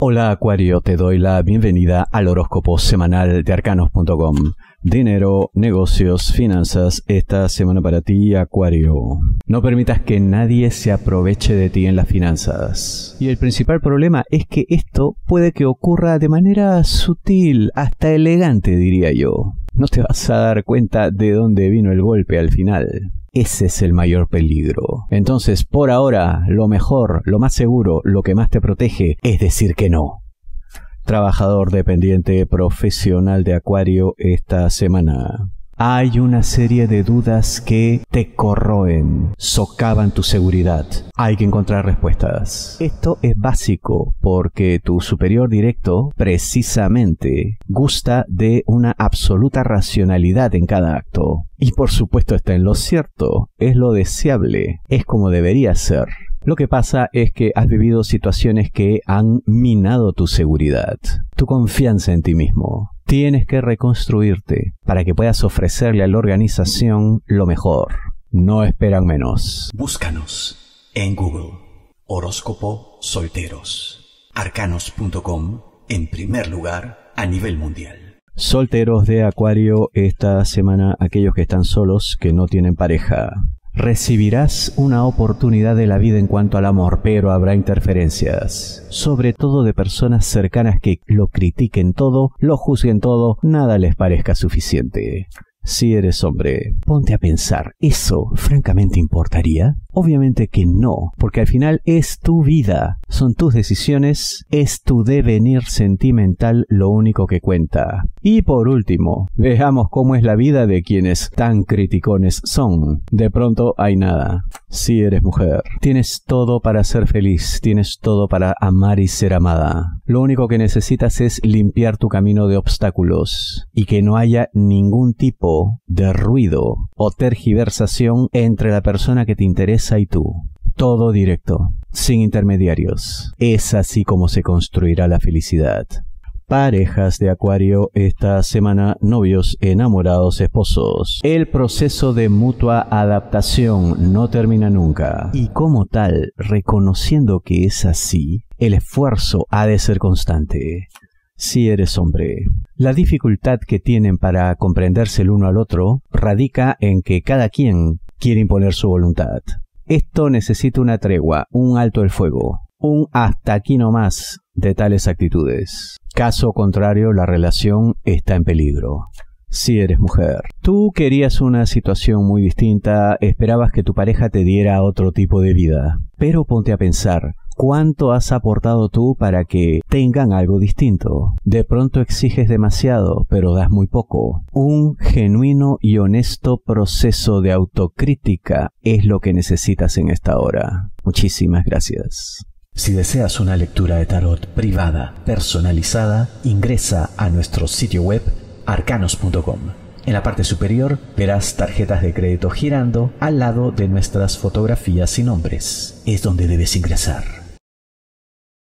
Hola Acuario, te doy la bienvenida al horóscopo semanal de arcanos.com. Dinero, negocios, finanzas, esta semana para ti, Acuario. No permitas que nadie se aproveche de ti en las finanzas. Y el principal problema es que esto puede que ocurra de manera sutil, hasta elegante, diría yo. No te vas a dar cuenta de dónde vino el golpe al final. Ese es el mayor peligro. Entonces, por ahora, lo mejor, lo más seguro, lo que más te protege, es decir que no. Trabajador dependiente profesional de Acuario esta semana. Hay una serie de dudas que te corroen, socavan tu seguridad. Hay que encontrar respuestas. Esto es básico porque tu superior directo, precisamente, gusta de una absoluta racionalidad en cada acto. Y por supuesto está en lo cierto, es lo deseable, es como debería ser. Lo que pasa es que has vivido situaciones que han minado tu seguridad, tu confianza en ti mismo. Tienes que reconstruirte para que puedas ofrecerle a la organización lo mejor. No esperan menos. Búscanos en Google. Horóscopo Solteros. Arcanos.com en primer lugar a nivel mundial. Solteros de Acuario, esta semana aquellos que están solos, que no tienen pareja. Recibirás una oportunidad de la vida en cuanto al amor, pero habrá interferencias, sobre todo de personas cercanas que lo critiquen todo, lo juzguen todo, nada les parezca suficiente. Si eres hombre, ponte a pensar, ¿eso francamente importaría? Obviamente que no, porque al final es tu vida, son tus decisiones, es tu devenir sentimental lo único que cuenta. Y por último, veamos cómo es la vida de quienes tan criticones son. De pronto hay nada. Si eres mujer, tienes todo para ser feliz, tienes todo para amar y ser amada. Lo único que necesitas es limpiar tu camino de obstáculos y que no haya ningún tipo de ruido o tergiversación entre la persona que te interesa y tú. Todo directo, sin intermediarios. Es así como se construirá la felicidad. Parejas de Acuario esta semana, novios, enamorados, esposos. El proceso de mutua adaptación no termina nunca. Y como tal, reconociendo que es así, el esfuerzo ha de ser constante. Si eres hombre, la dificultad que tienen para comprenderse el uno al otro radica en que cada quien quiere imponer su voluntad. Esto necesita una tregua, un alto el fuego, un hasta aquí no más de tales actitudes. Caso contrario, la relación está en peligro. Si eres mujer, tú querías una situación muy distinta, esperabas que tu pareja te diera otro tipo de vida. Pero ponte a pensar, ¿cuánto has aportado tú para que tengan algo distinto? De pronto exiges demasiado, pero das muy poco. Un genuino y honesto proceso de autocrítica es lo que necesitas en esta hora. Muchísimas gracias. Si deseas una lectura de tarot privada, personalizada, ingresa a nuestro sitio web arcanos.com. En la parte superior verás tarjetas de crédito girando al lado de nuestras fotografías y nombres. Es donde debes ingresar.